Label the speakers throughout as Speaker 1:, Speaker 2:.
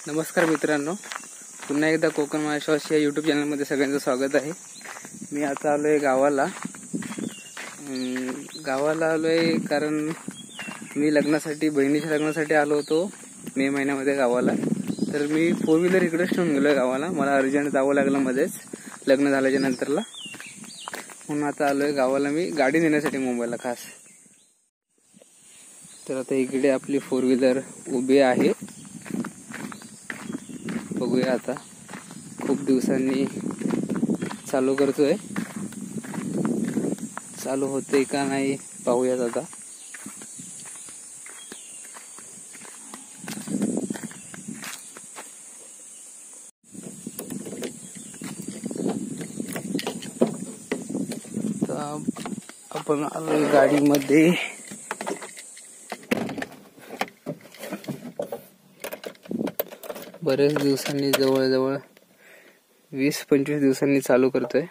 Speaker 1: नमस्कार मित्रांनो, पुन्हा एकदा कोकण महाश्वास या यूट्यूब चॅनलमध्ये सगळ्यांचं स्वागत आहे। मी आता आलोय गावाला आलोय कारण मी बहिणीच्या लग्नासाठी आलो होतो मे महिन्यामध्ये गावाला। तर मी 4 व्हीलर इकडेच ठेवून गेलोय गावाला। मला अर्जंट जावं लागलं मध्येच लग्न झाल्याच्या नंतरला, म्हणून आता आलोय गावाला मी गाडी नेण्यासाठी मुंबईला खास। तर आता इकडे आपली 4 व्हीलर उभी आहे, बघूया आता खूप दिवसांनी चालू करतोय, चालू होते का नाही पाहूयात आता। आपण आलोय गाडीमध्ये, बरेच दिवसांनी, जवळजवळ 20-25 दिवसांनी चालू करतोय।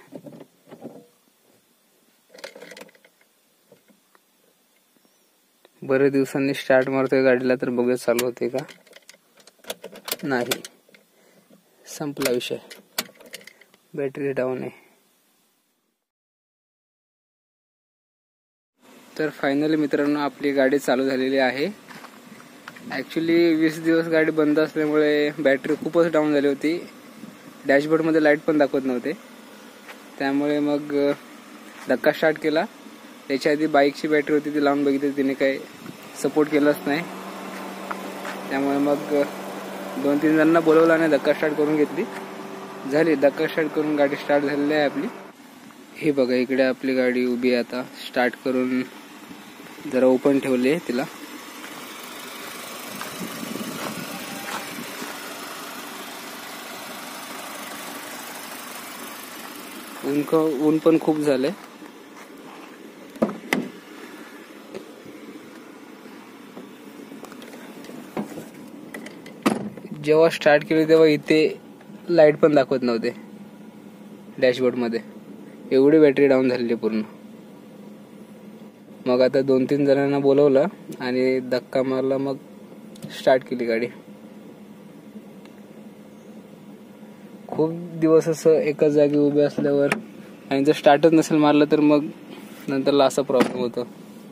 Speaker 1: बरेच दिवसांनी स्टार्ट मारतोय गाडीला, तर बघूया चालू होते का नाही। संपला विषय, बॅटरी डाऊन आहे। तर फायनली मित्रांनो आपली गाडी चालू झालेली आहे। ॲक्च्युली 20 दिवस गाडी बंद असल्यामुळे बॅटरी खूपच डाऊन झाली होती। डॅशबोर्ड मध्ये लाईट पण दाखवत नव्हते, त्यामुळे मग धक्का स्टार्ट केला। त्याच्या आधी बाईकची बॅटरी होती ती लावून बघितली, तिने काही सपोर्ट केलाच नाही। त्यामुळे मग 2-3 जणांना बोलवलं आणि धक्का स्टार्ट करून घेतली, झाली। धक्का स्टार्ट करून गाडी स्टार्ट झालेली आहे आपली। हे बघा, इकडे आपली गाडी उभी आहे। आता स्टार्ट करून जरा ओपन ठेवली आहे तिला। ऊन पण खूप झाले। जेव्हा स्टार्ट केली तेव्हा इथे लाईट पण दाखवत नव्हते डॅशबोर्ड मध्ये, एवढी बॅटरी डाऊन झालेली पूर्ण। मग आता 2-3 जणांना बोलवलं आणि धक्का मारला, मग स्टार्ट केली गाडी। खूप दिवस असं एकाच जागी उभे असल्यावर आणि जर स्टार्टच नसेल मारलं तर मग नंतरला असा प्रॉब्लेम होतो।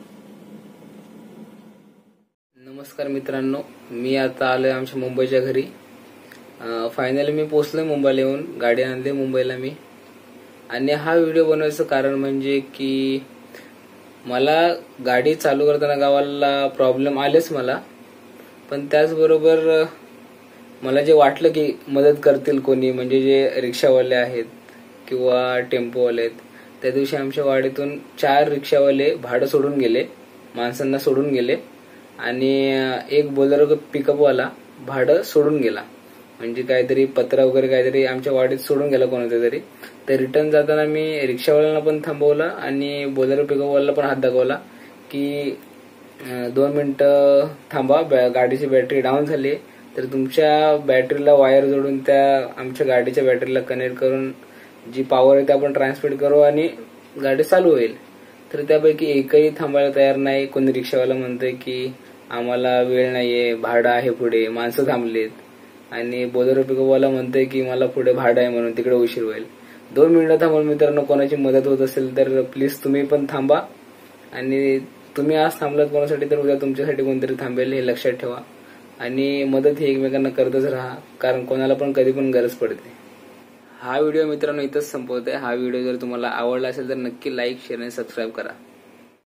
Speaker 1: नमस्कार मित्रांनो, मी आता आलोय आमच्या मुंबईच्या घरी। फायनली मी पोहोचलोय मुंबईला, येऊन गाडी आणली मुंबईला मी। आणि हा व्हिडिओ बनवायचं कारण म्हणजे की मला गाडी चालू करताना गावाला प्रॉब्लेम आलेच मला, पण त्याचबरोबर मला जे वाटलं की मदत करतील कोणी, म्हणजे जे रिक्षावाले आहेत किंवा टेम्पोवाले आहेत। त्या दिवशी आमच्या वाडीतून 4 रिक्षावाले भाडं सोडून गेले, माणसांना सोडून गेले, आणि एक बोलेरो पिकअपवाला भाडं सोडून गेला। म्हणजे काहीतरी पत्रा वगैरे काहीतरी आमच्या वाडीत सोडून गेला कोणाचा तरी। तर रिटर्न जाताना मी रिक्षावाल्यांना पण थांबवलं आणि बोलेरो पिकअपवाला पण हात दाखवला की 2 मिनिटं थांबा, गाडीची बॅटरी डाऊन झाली, तर तुमच्या बॅटरीला वायर जोडून त्या आमच्या गाडीच्या बॅटरीला कनेक्ट करून जी पॉवर आहे ते आपण ट्रान्समिट करू आणि गाडी चालू होईल। तर त्यापैकी एकही थांबायला तयार नाही। कोणी रिक्षावाला म्हणतोय की आम्हाला वेळ नाहीये, भाडं आहे पुढे, माणसं थांबलेत, आणि बोलेरो पिकअपवाला म्हणतोय की मला पुढे भाडं आहे म्हणून तिकडे उशीर होईल। 2 मिनिटं थांबून मित्रांनो, कोणाची मदत होत असेल तर प्लीज तुम्ही पण थांबा, आणि तुम्ही आज थांबलात कोणासाठी तर उद्या तुमच्यासाठी कोणतरी थांबेल, हे लक्षात ठेवा। आणि मदत ही एकमेकांना करतच राहा, कारण कोणाला पण कधी पण गरज पडते। हा व्हिडिओ मित्रांनो इथंच संपवतोय। हा व्हिडिओ जर तुम्हाला आवडला असेल तर नक्की लाईक, शेअर आणि सबस्क्राईब करा।